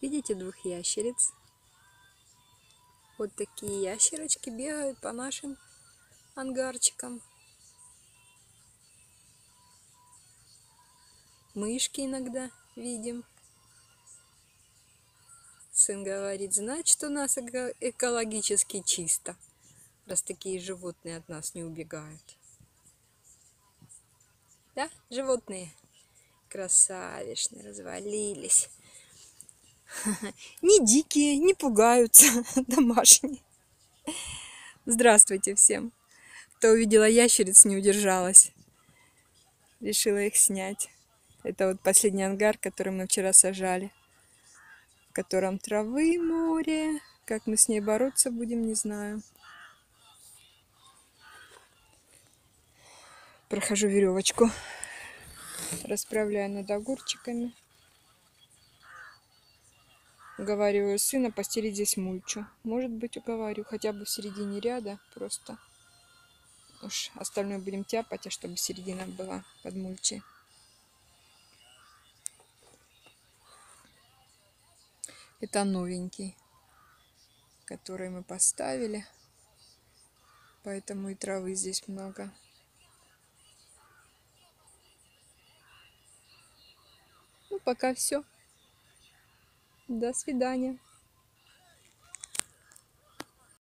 Видите двух ящериц? Вот такие ящерочки бегают по нашим ангарчикам. Мышки иногда видим. Сын говорит, значит, у нас экологически чисто, раз такие животные от нас не убегают. Да, животные? Красавишны, развалились. Не дикие, не пугаются, домашние. Здравствуйте всем. Кто увидела ящериц, не удержалась. Решила их снять. Это вот последний ангар, который мы вчера сажали. В котором травы море. Как мы с ней бороться будем, не знаю. Прохожу веревочку. Расправляю над огурчиками. Уговариваю сына постелить здесь мульчу. Может быть, уговорю. Хотя бы в середине ряда. Просто уж остальное будем тяпать, а чтобы середина была под мульчей. Это новенький, который мы поставили. Поэтому и травы здесь много. Ну, пока все. До свидания.